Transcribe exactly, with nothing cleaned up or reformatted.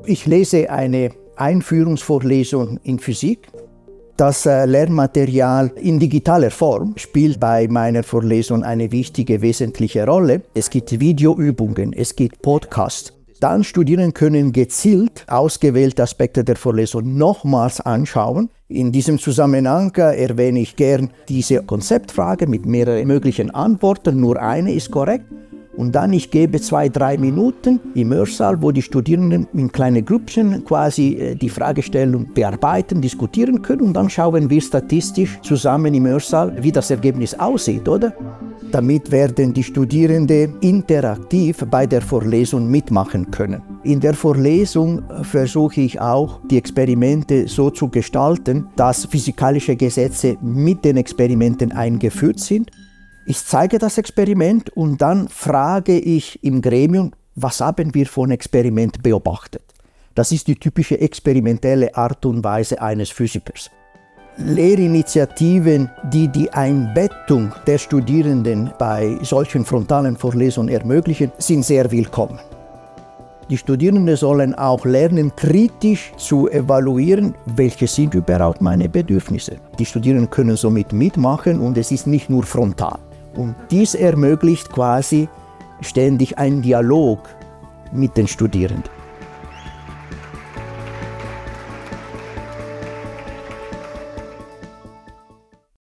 Ich lese eine Einführungsvorlesung in Physik. Das Lernmaterial in digitaler Form spielt bei meiner Vorlesung eine wichtige, wesentliche Rolle. Es gibt Videoübungen, es gibt Podcasts. Dann Studierende können gezielt ausgewählte Aspekte der Vorlesung nochmals anschauen. In diesem Zusammenhang erwähne ich gern diese Konzeptfrage mit mehreren möglichen Antworten. Nur eine ist korrekt. Und dann ich gebe zwei, drei Minuten im Hörsaal, wo die Studierenden in kleinen Grüppchen quasi die Fragestellung bearbeiten, diskutieren können. Und dann schauen wir statistisch zusammen im Hörsaal, wie das Ergebnis aussieht, oder? Damit werden die Studierenden interaktiv bei der Vorlesung mitmachen können. In der Vorlesung versuche ich auch, die Experimente so zu gestalten, dass physikalische Gesetze mit den Experimenten eingeführt sind. Ich zeige das Experiment und dann frage ich im Gremium, was haben wir von Experiment beobachtet. Das ist die typische experimentelle Art und Weise eines Physikers. Lehrinitiativen, die die Einbettung der Studierenden bei solchen frontalen Vorlesungen ermöglichen, sind sehr willkommen. Die Studierenden sollen auch lernen, kritisch zu evaluieren, welche sind überhaupt meine Bedürfnisse. Die Studierenden können somit mitmachen und es ist nicht nur frontal. Und dies ermöglicht quasi ständig einen Dialog mit den Studierenden.